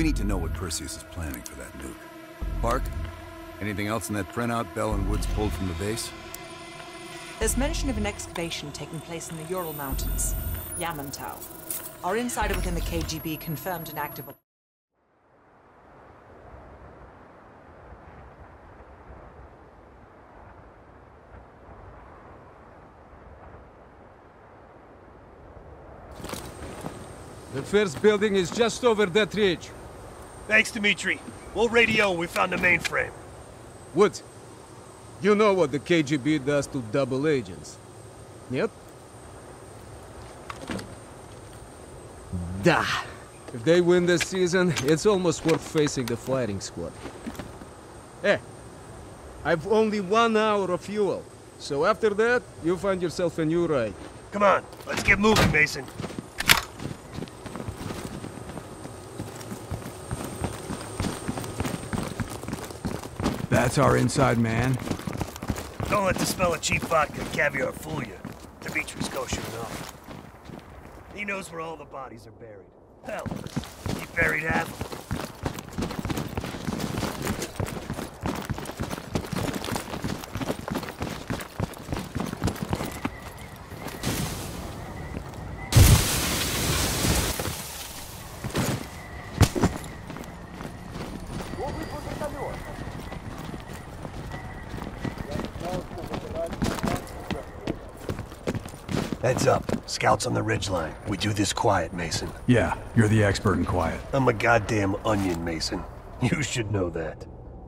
We need to know what Perseus is planning for that nuke. Park? Anything else in that printout Bell and Woods pulled from the base? There's mention of an excavation taking place in the Ural Mountains, Yamantau. Our insider within the KGB confirmed an active... The first building is just over that ridge. Thanks, Dmitri. We'll radio when we found the mainframe. Woods, you know what the KGB does to double agents. Yep. Da. If they win this season, it's almost worth facing the fighting squad. Hey, I've only 1 hour of fuel. So after that, you find yourself a new ride. Come on, let's get moving, Mason. That's our inside man. Don't let the smell of cheap vodka and caviar fool you. Dimitri's kosher enough. He knows where all the bodies are buried. Hell, he buried half of them. Heads up. Scouts on the ridgeline. We do this quiet, Mason. Yeah, you're the expert in quiet. I'm a goddamn onion, Mason. You should know that.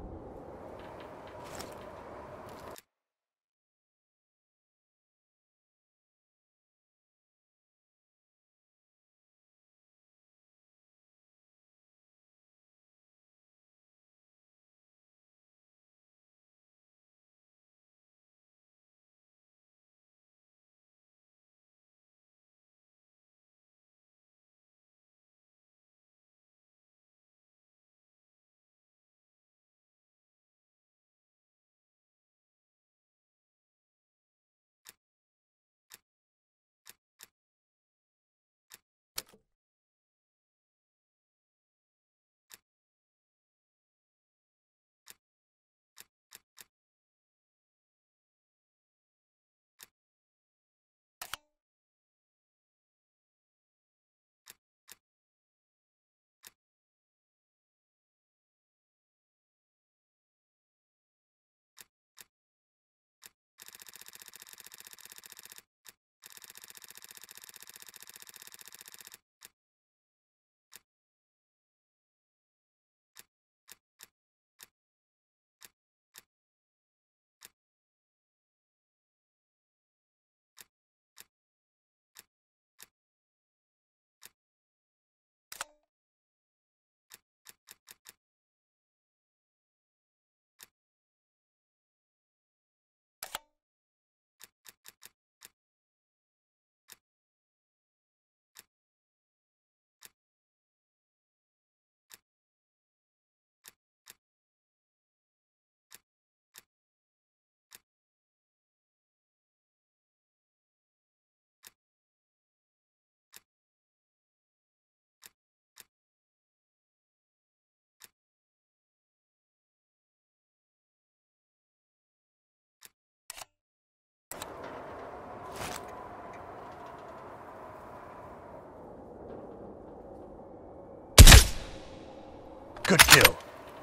Good kill.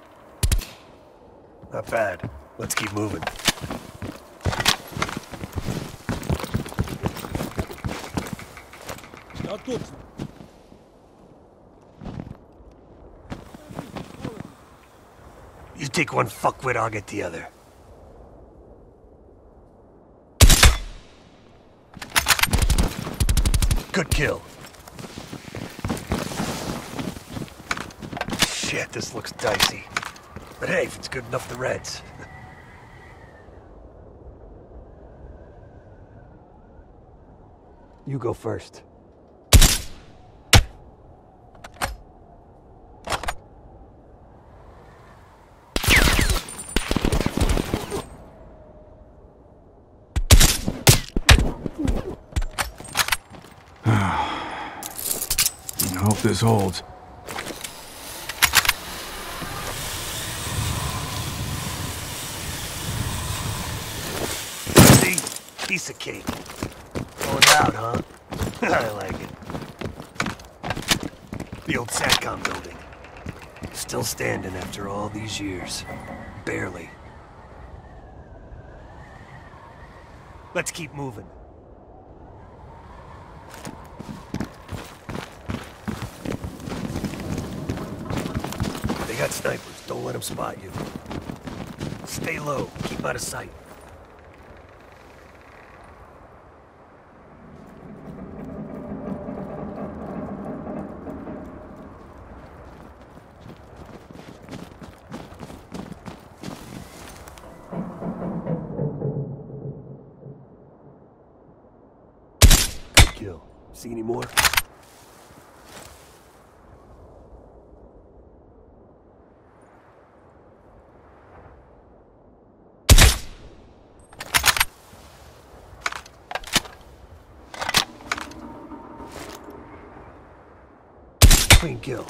Not bad. Let's keep moving. You take one fuckwit, I'll get the other. Good kill. Shit, this looks dicey. But hey, if it's good enough, the Reds. You go first. I hope this holds. Piece of cake. Going out, huh? I like it. The old SATCOM building. Still standing after all these years. Barely. Let's keep moving. They got snipers. Don't let them spot you. Stay low. Keep out of sight. Good kill. See any more? Clean kill.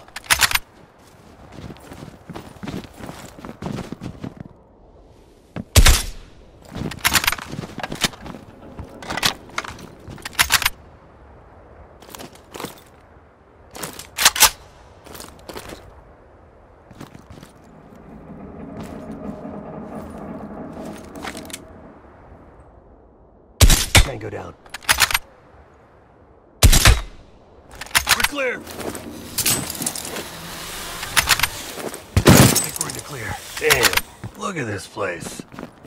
Tango down. We're clear. We're in the clear. Damn, look at this place.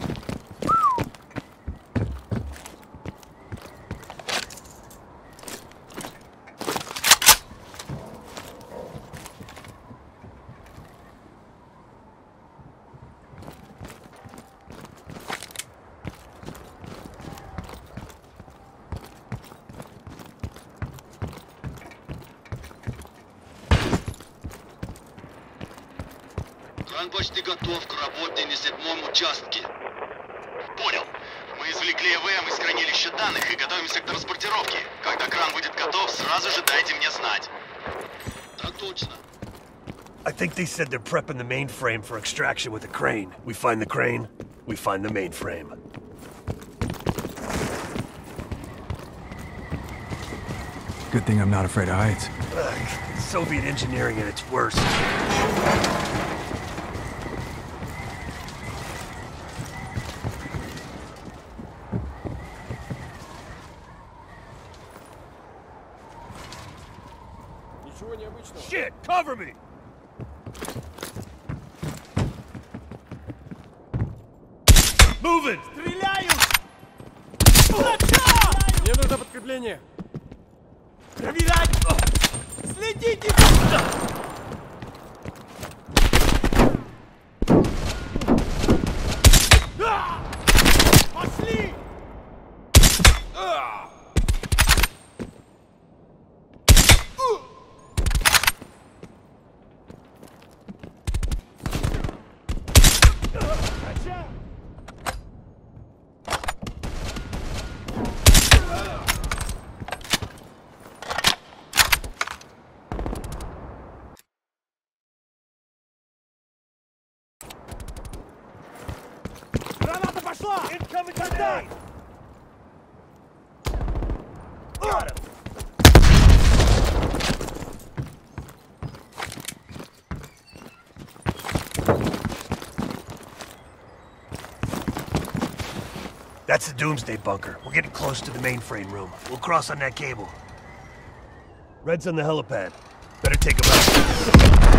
Кран почти готов к работе на 7-м участке. Понял. Мы извлекли ЭВМ из хранилища данных и готовимся к транспортировке. Когда кран будет готов, сразу же дайте мне знать. Так точно. I think they said they're prepping the mainframe for extraction with a crane. We find the crane, we find the mainframe. Good thing I'm not afraid of heights. Soviet engineering at its worst. Shit, cover me! Moving! Стреляют! Мне нужно подкрепление! Проверять! Следите! Пошли! Граната пошла! Incoming grenade! Got him! That's the Doomsday bunker. We're getting close to the mainframe room. We'll cross on that cable. Red's on the helipad. Better take him out.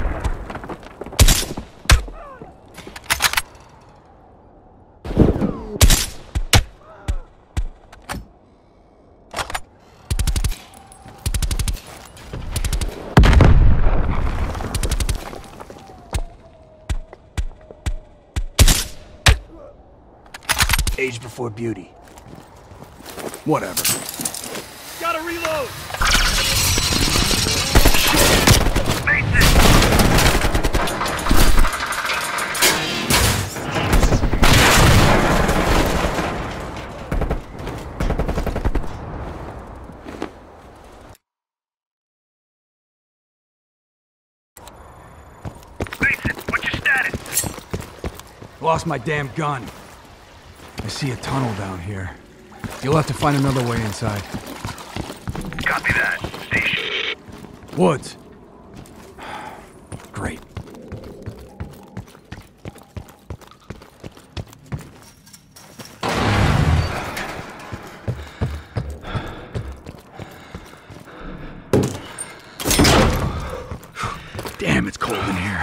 Age before beauty. Whatever. Gotta reload! Mason, what's your status? Lost my damn gun. I see a tunnel down here. You'll have to find another way inside. Copy that. Station. Woods. Great. Damn, it's cold in here.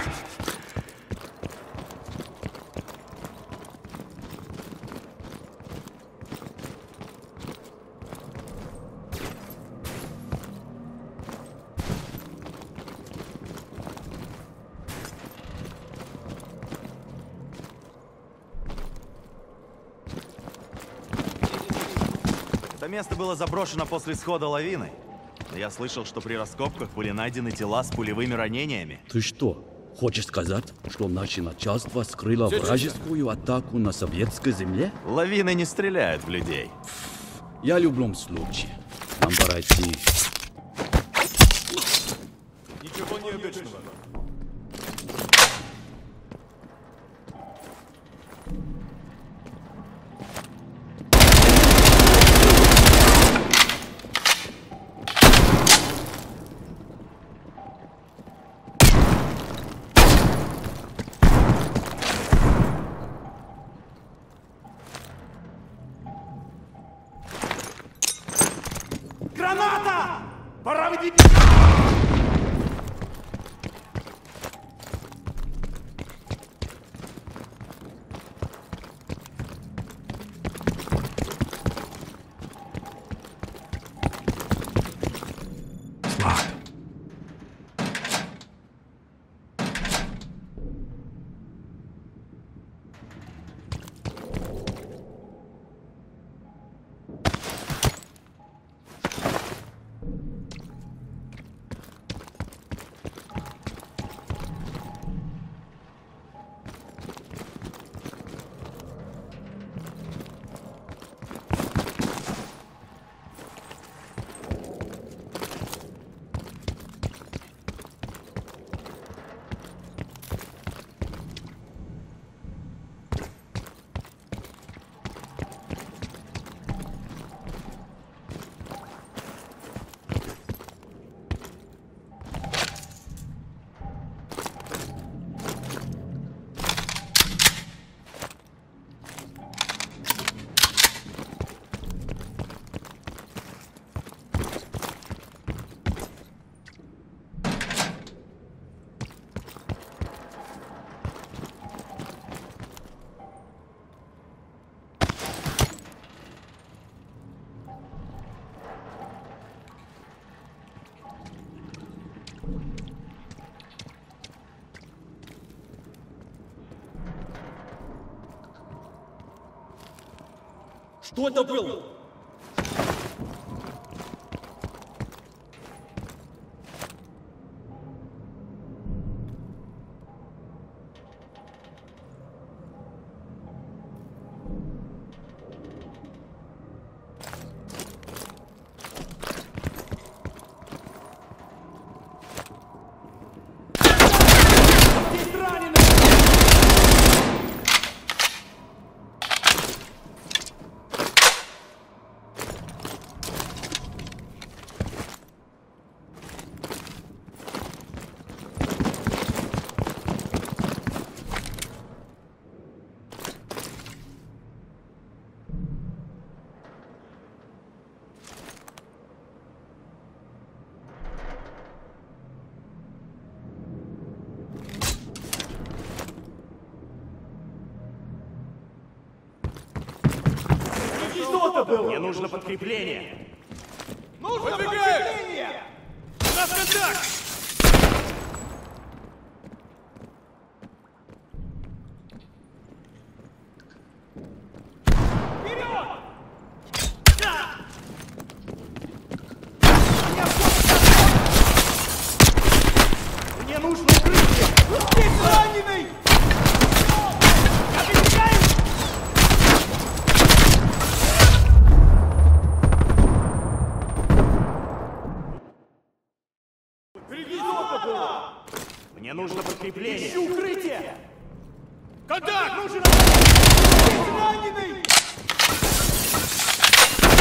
Это место было заброшено после схода лавины. Но я слышал, что при раскопках были найдены тела с пулевыми ранениями. Ты что, хочешь сказать, что наше начальство скрыло вражескую атаку на советской земле? Лавины не стреляют в людей. Я в любом случае. Нам пора идти. Ничего необычного. Граната! Пора выйти! It's locked. Что это было? Здесь раненый! Мне нужно подкрепление. Нужно подкрепление! У нас контакт! Вперед! Да! Мне нужно укрытие! Здесь раненый! Отвечаем! Мне нужно подкрепление. Ищу укрытие! Контакт! Нужен раненый!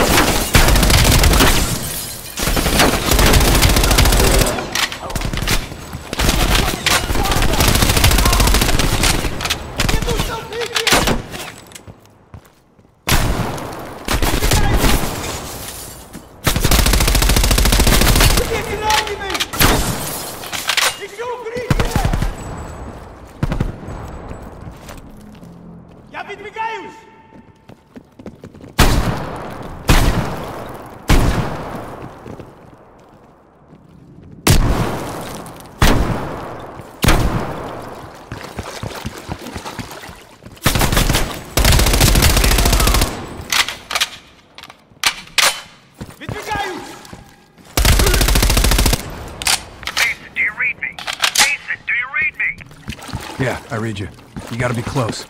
Yeah, I read you. You gotta be close.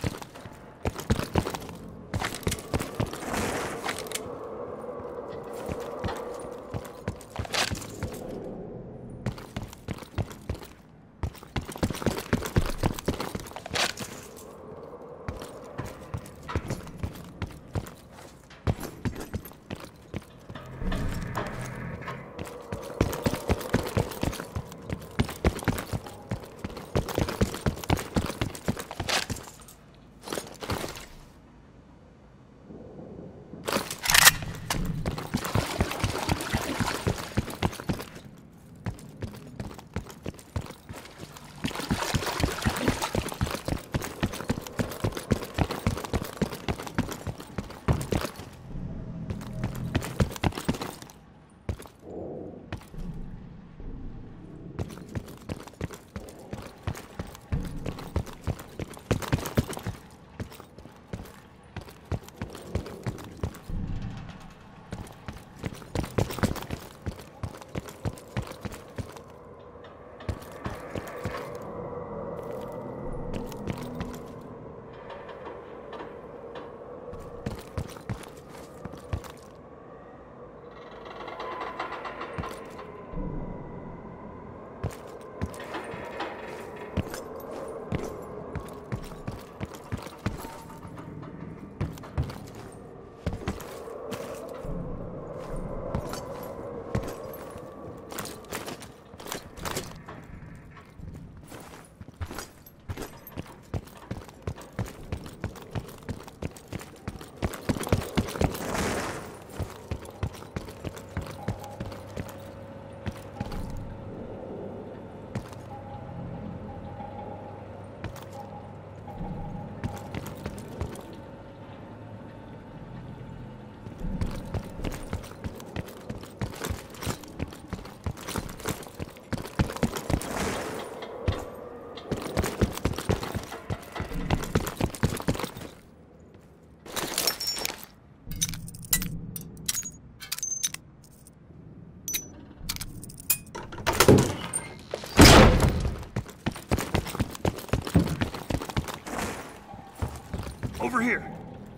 Over here.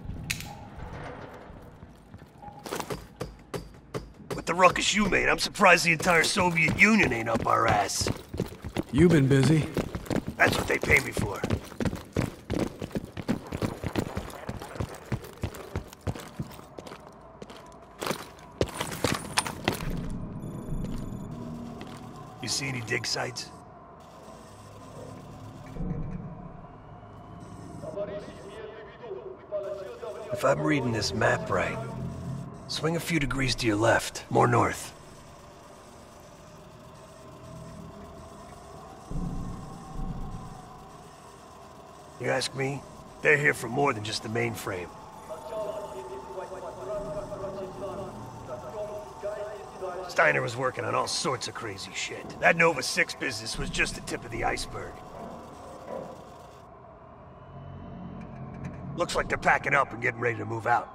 With the ruckus you made, I'm surprised the entire Soviet Union ain't up our ass. You've been busy. That's what they pay me for. You see any dig sites? If I'm reading this map right, swing a few degrees to your left, more north. You ask me, they're here for more than just the mainframe. Steiner was working on all sorts of crazy shit. That Nova 6 business was just the tip of the iceberg. Looks like they're packing up and getting ready to move out.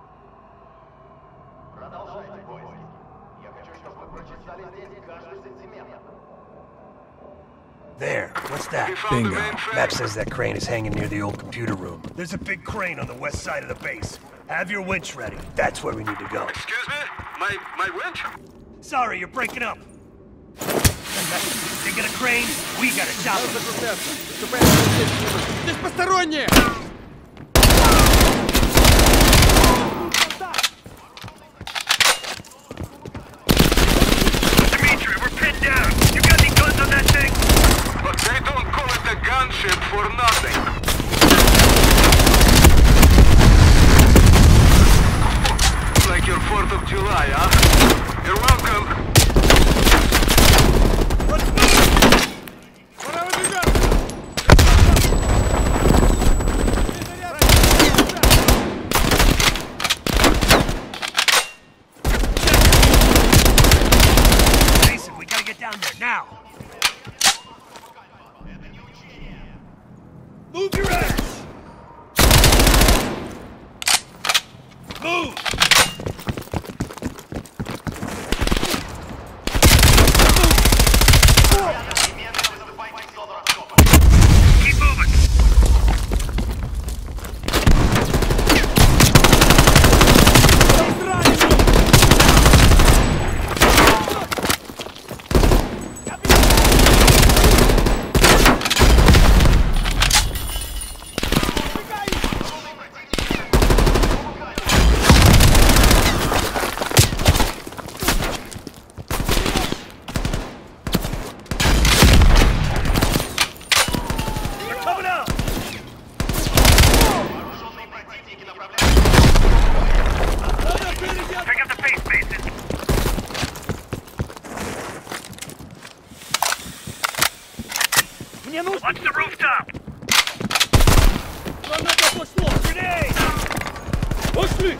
There, what's that? Bingo. Map says that crane is hanging near the old computer room. There's a big crane on the west side of the base. Have your winch ready. That's where we need to go. Excuse me? My winch? Sorry, you're breaking up. They get a crane, we got a chopper. Здесь посторонние! Dimitri, we're pinned down. You got any guns on that thing? But they don't call it a gunship for nothing. Like your 4th of July, huh? You're welcome. Let's move! Пора выдвигаться! Mason, we gotta get down there now. Move your ass! Move! Keep moving! Watch the rooftop! Grenade! Пошли!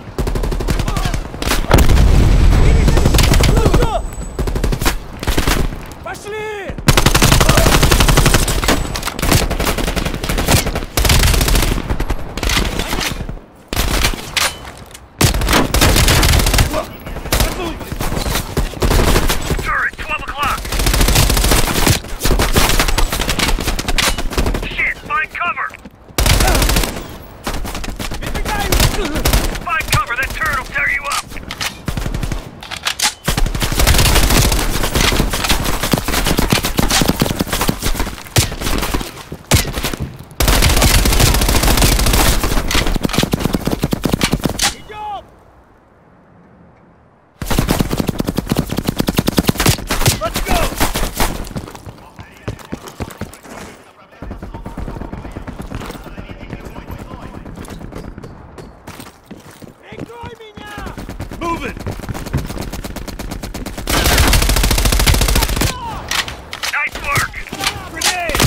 Пошли! Turret, 12 o'clock! Shit, find cover! Find cover, that turret will tear you up! Идем! Let's go! Прикрой меня! Move it! Nice work! Grenade!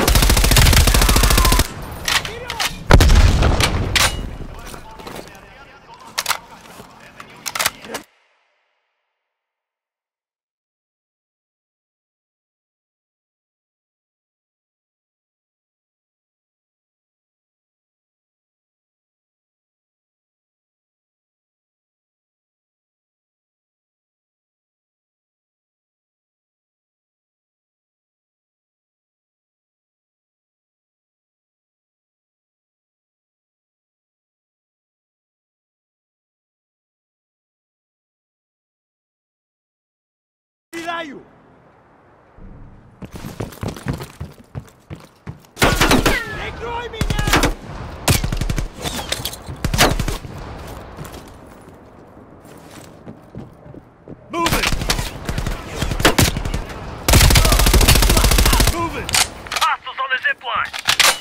Стреляю! Прикрой меня! Move it! Move it! Hostiles on the zip line!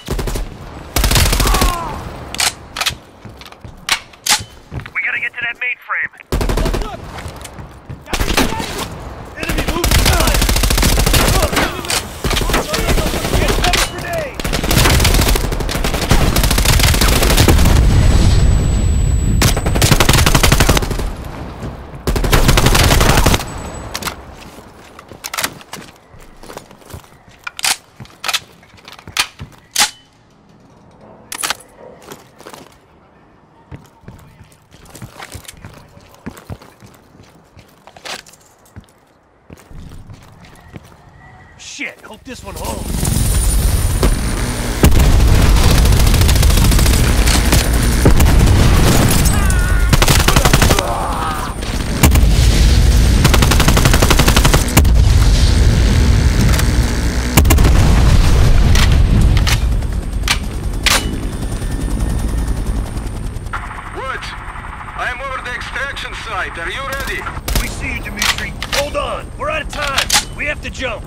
We gotta get to that mainframe. Enemy moving inside! Get cover grenade! Shit, hope this one holds. Woods, I am over the extraction site. Are you ready? We see you, Dimitri. Hold on, we're out of time. We have to jump.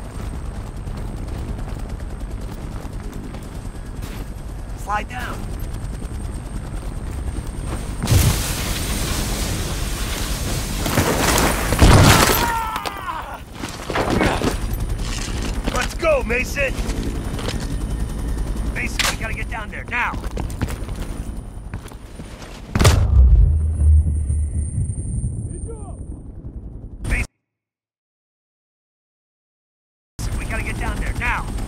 Slide down. Let's go, Mason! Mason, we gotta get down there, now! Mason, we gotta get down there, now!